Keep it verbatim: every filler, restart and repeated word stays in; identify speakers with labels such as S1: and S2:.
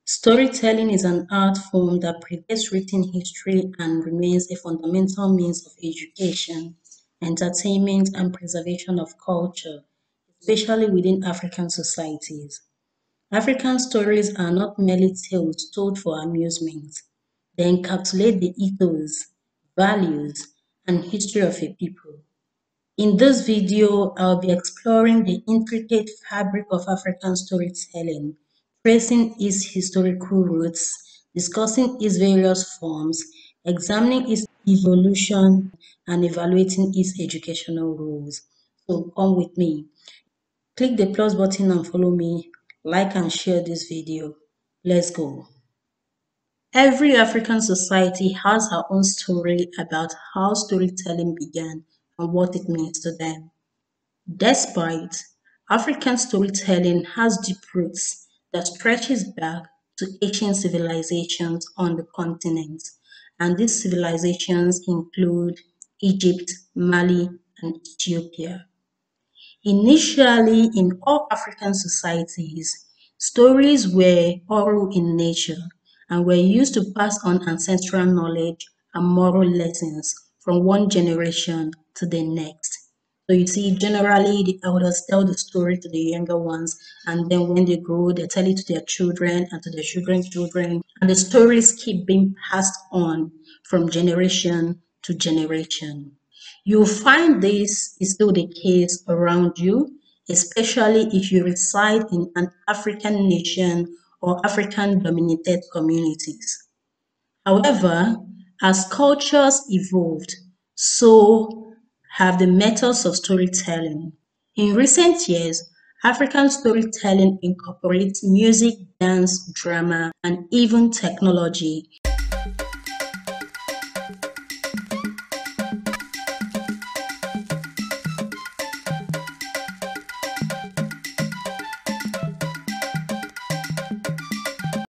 S1: Storytelling is an art form that predates written history and remains a fundamental means of education, entertainment, and preservation of culture, especially within African societies. African stories are not merely tales told for amusement. They encapsulate the ethos, values, and history of a people. In this video, I'll be exploring the intricate fabric of African storytelling, tracing its historical roots, discussing its various forms, examining its evolution, and evaluating its educational roles. So come with me. Click the plus button and follow me. Like and share this video. Let's go. Every African society has her own story about how storytelling began and what it means to them. Despite African storytelling has deep roots that stretches back to ancient civilizations on the continent, and these civilizations include Egypt, Mali, and Ethiopia. Initially, in all African societies, stories were oral in nature and were used to pass on ancestral knowledge and moral lessons from one generation to the next. So you see, generally the elders tell the story to the younger ones, and then when they grow, they tell it to their children and to their children's children, and the stories keep being passed on from generation to generation. You'll find this is still the case around you, especially if you reside in an African nation or African dominated communities. However, as cultures evolved, so have the methods of storytelling. In recent years, African storytelling incorporates music, dance, drama, and even technology